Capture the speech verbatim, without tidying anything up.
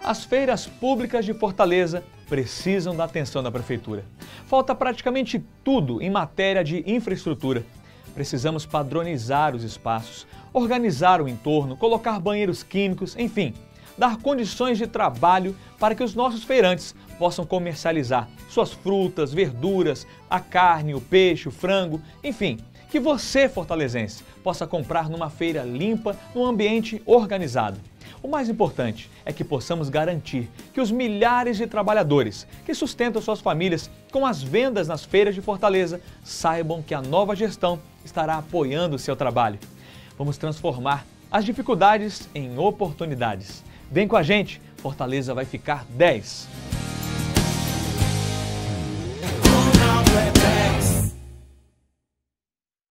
As feiras públicas de Fortaleza precisam da atenção da Prefeitura. Falta praticamente tudo em matéria de infraestrutura. Precisamos padronizar os espaços, organizar o entorno, colocar banheiros químicos, enfim, dar condições de trabalho para que os nossos feirantes possam comercializar suas frutas, verduras, a carne, o peixe, o frango, enfim, que você, fortalezense, possa comprar numa feira limpa, num ambiente organizado. O mais importante é que possamos garantir que os milhares de trabalhadores que sustentam suas famílias com as vendas nas feiras de Fortaleza saibam que a nova gestão estará apoiando o seu trabalho. Vamos transformar as dificuldades em oportunidades. Vem com a gente, Fortaleza vai ficar dez.